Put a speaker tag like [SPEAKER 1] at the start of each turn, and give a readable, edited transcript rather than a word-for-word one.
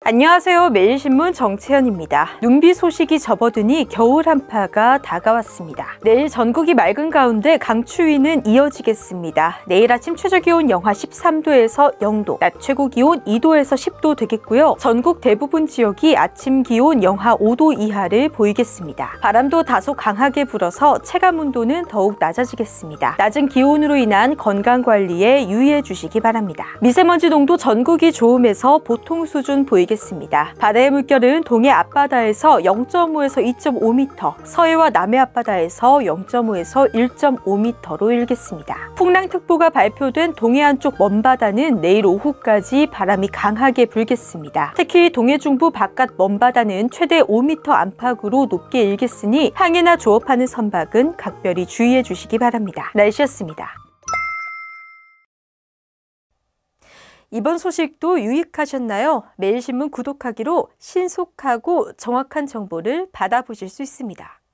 [SPEAKER 1] 안녕하세요. 매일신문 정채연입니다. 눈비 소식이 접어드니 겨울 한파가 다가왔습니다. 내일 전국이 맑은 가운데 강추위는 이어지겠습니다. 내일 아침 최저기온 영하 13도에서 0도, 낮 최고기온 2도에서 10도 되겠고요. 전국 대부분 지역이 아침 기온 영하 5도 이하를 보이겠습니다. 바람도 다소 강하게 불어서 체감온도는 더욱 낮아지겠습니다. 낮은 기온으로 인한 건강관리에 유의해 주시기 바랍니다. 미세먼지 농도 전국이 좋음에서 보통 수준 보이겠습니다. 바다의 물결은 동해 앞바다에서 0.5에서 2.5m, 서해와 남해 앞바다에서 0.5에서 1.5m로 일겠습니다. 풍랑특보가 발표된 동해 안쪽 먼바다는 내일 오후까지 바람이 강하게 불겠습니다. 특히 동해 중부 바깥 먼바다는 최대 5m 안팎으로 높게 일겠으니 항해나 조업하는 선박은 각별히 주의해 주시기 바랍니다. 날씨였습니다. 이번 소식도 유익하셨나요? 매일신문 구독하기로 신속하고 정확한 정보를 받아보실 수 있습니다.